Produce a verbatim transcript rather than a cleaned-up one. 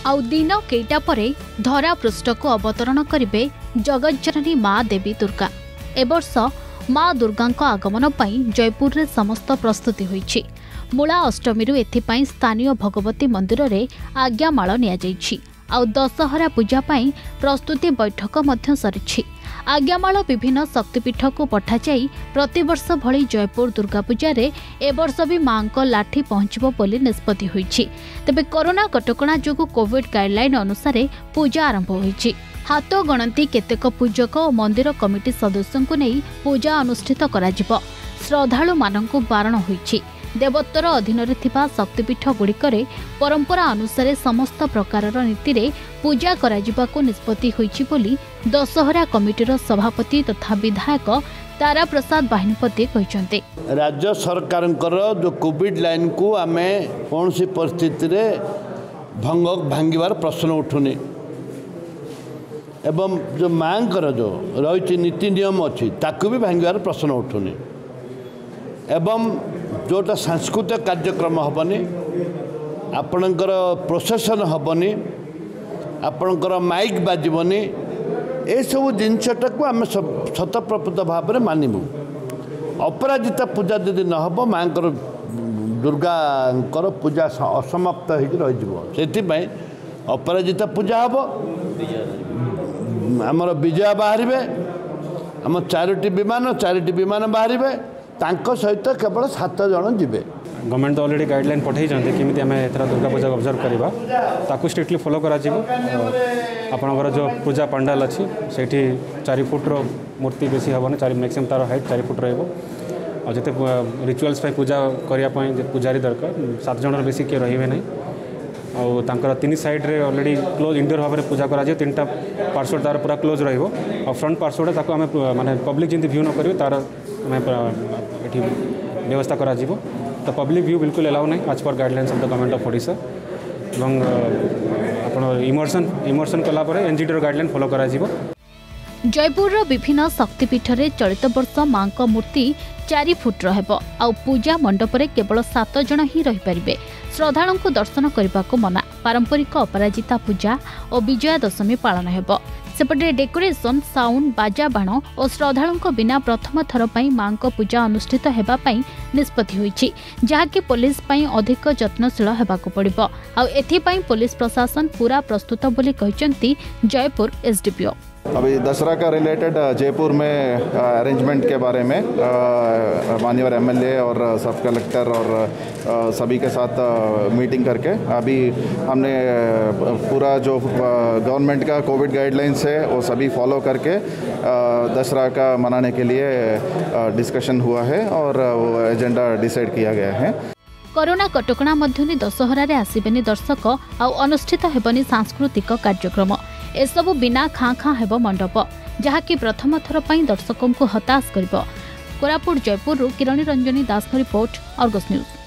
आउ दिन केटा परे धरा पृष्ठ को अवतरण करिवे जगज्जननी माँ देवी दुर्गा। ए वर्ष माँ दुर्गा आगमन पई जयपुर रे समस्त प्रस्तुति होईछि। मूला अष्टमी रु एथिपाई स्थानीय भगवती मंदिर रे आज्ञामाଳ निया जाईछि। आउ दशहरा पूजा पई प्रस्तुति बैठक मध्य सरिछि। आज्ञामाଳ विभिन्न शक्तिपीठ को पठा जाई प्रतिवर्ष भली जयपुर दुर्गा पूजा रे ए वर्ष भी मां को लाठी पहुंचबो बोली निष्पत्ति होईछि। तबे कोरोना कटकणा जोगु कोविड गाइडलाइन अनुसार पूजा आरंभ होईछि। हाथ गणती केतेक पूजक और मंदिर कमिटी सदस्यों को नहीं पूजा अनुष्ठित कराजिबो। श्रद्धालु मानंकु बारण होईछि। देवोत्तर अधीन रे थिबा शक्तिपीठ गुड़िकरे परंपरा अनुसार समस्त प्रकार नीति रे पूजा कराजिबाको निष्पत्ति होईछि बोली दशहरा कमिटीर सभापति तथा विधायक तारा प्रसाद बाहिनीपति कहते। राज्य सरकार जो कोविड लाइन को आमे कौन सी परिस्थिति रे भंग भांगिबार प्रश्न उठुनी एवं जो मांकर जो रही नीति नियम अच्छी ताकू भी भांगिबार प्रश्न उठुनी एवं जोटा सांस्कृतिक कार्यक्रम हेनी आपणकर प्रोसेसन हेनी आपणकर माइक बाजबनी ए सब जिनसटा को आम शतप्रकृत भाव में मानबू। अपराजिता पूजा यदि नहब माँ दुर्गा पूजा असमाप्त हो अपराजिता पूजा हम आमर विजया बाहर आम चारोटी विमान चारोटी विमान बाहर तांको सहित केवल सात जन जीवे। गवर्नमेंट तो ऑलरेडी गाइडलाइन पठाई केमी आम एथर दुर्गा पूजा ऑब्जर्व करवा ताकू स्ट्रिक्टली फॉलो करा आपणकर जो पूजा पंडाल अच्छी से चार फुट्र मूर्ति बेसी हेनी चार मैक्सिमम तार हाइट चार फुट रही जिते रिचुअल्स पूजा करने पूजारी दरकार सात जन बेसी किए रे ना और तीन साइड रे ऑलरेडी क्लोज इंडोर भाव में पूजा करा तीन टा पार्श्व तार पूरा क्लोज रही और फ्रंट पार्श्वटा ताको आम माने पब्लिक जमी व्यू न करें तार ये व्यवस्था करा तो पब्लिक व्यू बिल्कुल अलाउ नहीं आज पर guidelines of the government of Odisha एवं आपण इमर्सन इमर्सन कला परे एनजीटी गाइडलाइन फॉलो करा जयपुर विभिन्न शक्तिपीठ रे चलित वर्ष मां को मूर्ति चार फुट रहबो आ पूजा मंडप रे केवल सात जन ही रही परिबे। श्रद्धालुओं को दर्शन करने को मना। पारंपरिक अपराजिता पूजा और विजया दशमी पालन हेबो। सेपटे डेकोरेशन साउंड बाजा बाण और श्रद्धालुओं बिना प्रथम थर पर मां को पूजा अनुष्ठित हेबा पई निष्पत्ति होईछि जहाँकि पुलिस पई अधिक यत्नशील हेबाकु पड़िबो। आ एथिपई पुलिस प्रशासन पूरा प्रस्तुत बोली कहिसंती जयपुर एसडीपीओ। अभी दशहरा का रिलेटेड जयपुर में अरेंजमेंट के बारे में माननीय एमएलए और सब कलेक्टर और सभी के साथ मीटिंग करके अभी हमने पूरा जो गवर्नमेंट का कोविड गाइडलाइंस है वो सभी फॉलो करके दशहरा का मनाने के लिए डिस्कशन हुआ है और वो एजेंडा डिसाइड किया गया है। कोरोना कटकणा मध्य दशहरा रे आसिबेनी दर्शक आ अनुष्ठित हेबनी सांस्कृतिक कार्यक्रम एसबु बिना खाँ खाँ हेब मंडप जहाँकि प्रथम थर पर दर्शकों को हताश करिबो। Koraput Jeypore Kirani Ranjani Das report Argus news.